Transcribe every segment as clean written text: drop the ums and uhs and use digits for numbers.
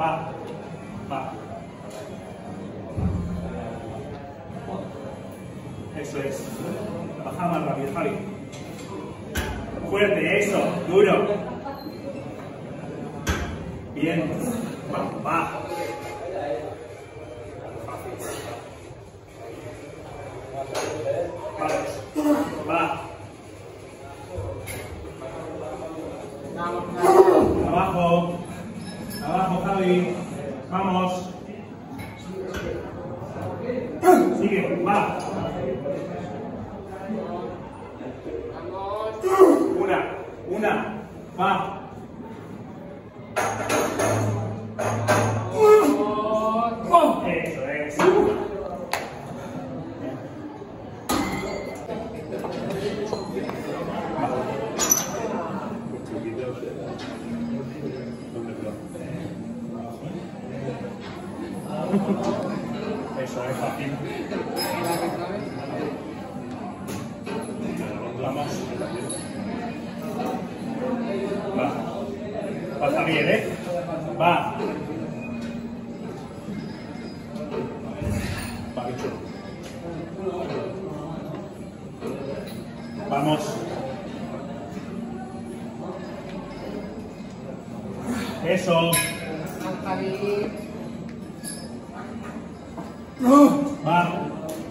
Va. Va. Eso es. Baja más rápido, Javi. Fuerte, eso. Duro. Bien. Va. Va. Va. Abajo. Abajo, Javi. Vamos. Sigue. Va. Una. Va. Eso es. Eso es fácil. Vamos. Va. Va bien, ¿eh? Va. Va, bicho. Vamos. Eso. Va.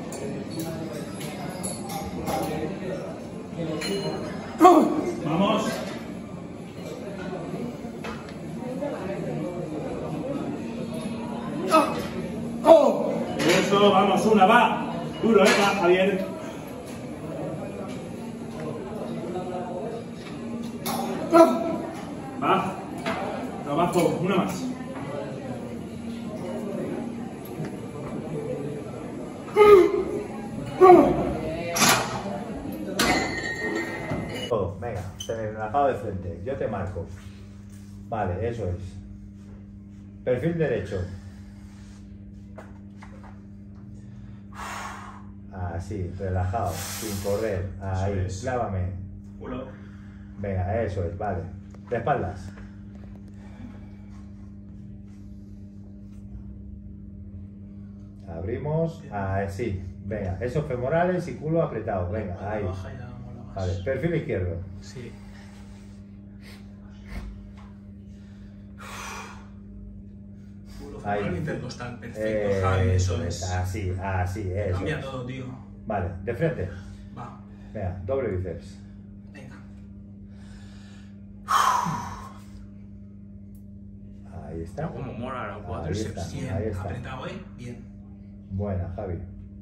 Vamos. Eso, vamos, una, va. Duro, va, Javier. Va. Abajo, una más. Venga, relajado de frente. Yo te marco. Vale, eso es. Perfil derecho. Así, relajado, sin correr. Ahí, clávame. Uno. Venga, eso es, vale. De espaldas. Abrimos. Así. Venga, esos femorales y culo apretado. Venga, ahí. Vale, perfil izquierdo. Sí. Ahí. Intercostal, perfecto, Javi, eso es. Así, eso. Cambia todo, tío. Vale, de frente. Va. Venga, doble bíceps. Venga. Ahí está. Como mola los Ahí cuádriceps. está, Bien, ahí está. apretado, bien. Buena, Javi.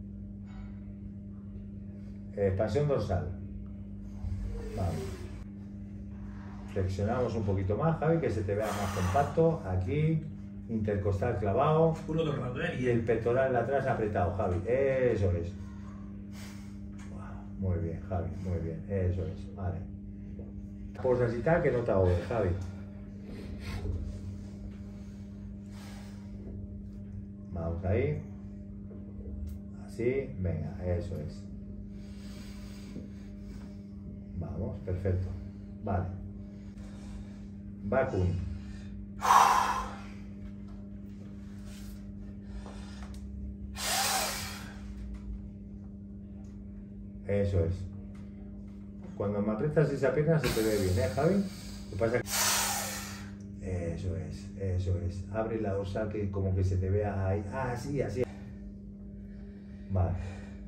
Expansión dorsal. Vamos. Flexionamos un poquito más, Javi, que se te vea más compacto. Aquí, intercostal clavado. Culo todo el rato, Y el pectoral de atrás apretado, Javi. Eso es. Muy bien, Javi, muy bien. Eso es, vale. Posas y tal, que no te ahogues, Javi. Vamos ahí. Así, venga, eso es. Vamos, perfecto. Vale. Vacuum. Eso es. Cuando me aprietas esa pierna se te ve bien, ¿eh, Javi? Lo que pasa que... Eso es. Abre la dorsal que como que se te vea ahí. Así. Vale.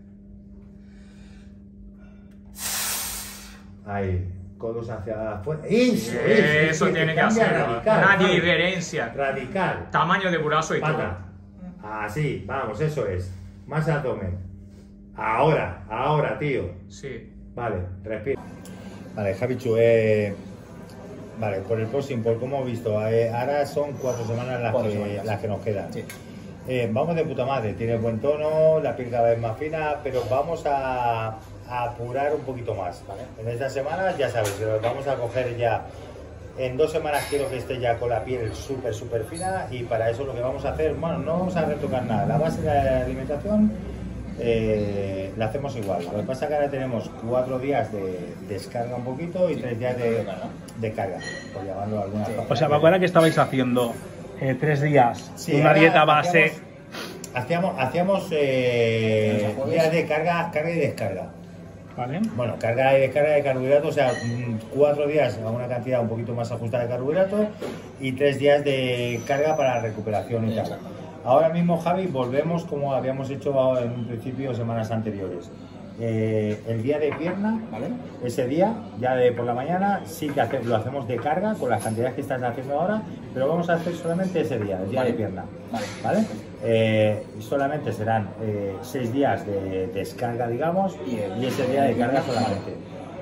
Ahí. Codos hacia afuera. Eso tiene que hacer. Una diferencia. Radical. Tamaño de brazo y todo. Pata. Así, vamos, eso es. Más abdomen. Ahora, tío. Sí. Vale, respira. Vale, Javichu, vale, por el posing, por cómo he visto, ahora son 4 semanas las que nos quedan. Sí. Vamos de puta madre, tiene buen tono, la piel cada vez más fina, pero vamos a apurar un poquito más. Vale. En estas semanas, ya sabes, vamos a coger ya. En 2 semanas quiero que esté ya con la piel súper fina, y para eso lo que vamos a hacer, bueno, no vamos a retocar nada. La base de la alimentación la hacemos igual. Lo que pasa es que ahora tenemos 4 días de descarga un poquito y 3 días de carga, por llamarlo de alguna forma. O sea, me acuerdo que estabais haciendo 3 días. Sí, una ahora dieta base. Hacíamos días de carga y descarga. ¿Vale? Bueno, carga y descarga de carbohidratos, o sea, 4 días a una cantidad un poquito más ajustada de carbohidratos y 3 días de carga para recuperación y tal. Ahora mismo, Javi, volvemos como habíamos hecho en un principio semanas anteriores. El día de pierna, ¿Vale? ese día, ya de por la mañana, sí que lo hacemos de carga con las cantidades que estás haciendo ahora, pero vamos a hacer solamente ese día, el día de pierna. ¿Vale? Solamente serán 6 días de descarga, digamos, y ese día de carga solamente.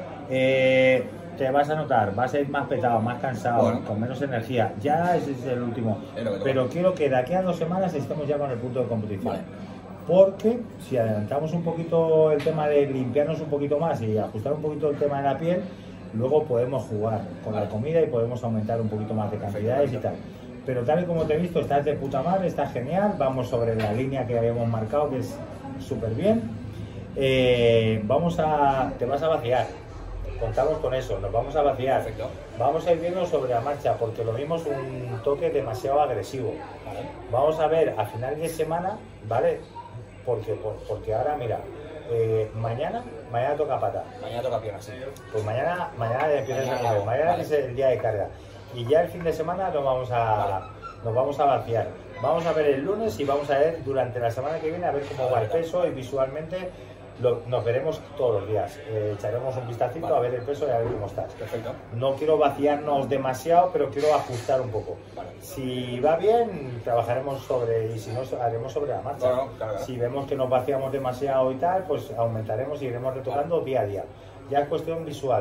Te vas a notar, vas a ir más petado, más cansado, con menos energía. Ya ese es el último. Pero quiero que de aquí a 2 semanas estemos ya con el punto de competición. Porque si adelantamos un poquito el tema de limpiarnos un poquito más y ajustar un poquito el tema de la piel, luego podemos jugar con la comida y podemos aumentar un poquito más de cantidades y tal. Pero tal y como te he visto, estás de puta madre, estás genial, vamos sobre la línea que habíamos marcado, que es súper bien. Te vas a vaciar, contamos con eso, nos vamos a vaciar. Perfecto. Vamos a ir viendo sobre la marcha, porque lo mismo es un toque demasiado agresivo. Vamos a ver a final de semana, ¿vale? Porque ahora, mira, mañana toca pata. Mañana toca piernas, sí. Pues mañana empieza el mañana es el día de carga. Y ya el fin de semana nos vamos a vaciar. Vamos a ver el lunes y vamos a ver durante la semana que viene a ver cómo va el peso y visualmente nos veremos todos los días. Echaremos un vistacito a ver el peso y a ver cómo estás. Perfecto. No quiero vaciarnos demasiado, pero quiero ajustar un poco. Si va bien, trabajaremos y si no, haremos sobre la marcha. Claro. Si vemos que nos vaciamos demasiado y tal, pues aumentaremos y iremos retocando día a día. Ya es cuestión visual,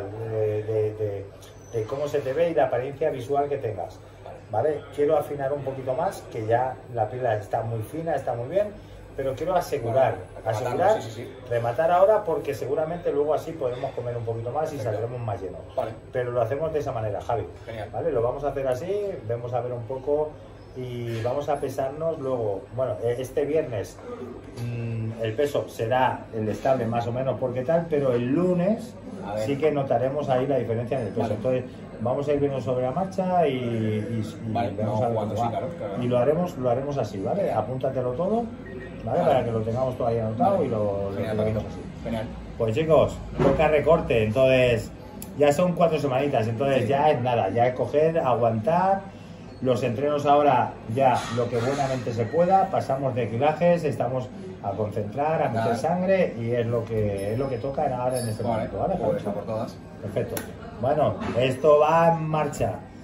de cómo se te ve y la apariencia visual que tengas. ¿Vale? Quiero afinar un poquito más, que ya la piel está muy fina, está muy bien, pero quiero asegurar, rematar ahora, porque seguramente luego así podemos comer un poquito más y saldremos más llenos. Pero lo hacemos de esa manera, Javi. Genial. ¿Vale? Lo vamos a hacer así, vamos a ver un poco y vamos a pesarnos luego. Bueno, este viernes el peso será el estable más o menos porque tal, pero el lunes sí que notaremos ahí la diferencia en el peso. Entonces vamos a ir viendo sobre la marcha y vamos a ver cómo va. Y lo haremos así, ¿vale? Apúntatelo todo, ¿vale? Para que lo tengamos todo ahí anotado y lo llevemos así. Genial. Pues chicos, toca recorte, entonces ya son 4 semanitas, entonces ya es nada, ya es coger, aguantar. Los entrenos ahora ya lo que buenamente se pueda, pasamos de kilajes, estamos a concentrar, a meter sangre y es lo que toca ahora en este momento, ¿vale? Pues a por todas. Perfecto. Bueno, esto va en marcha.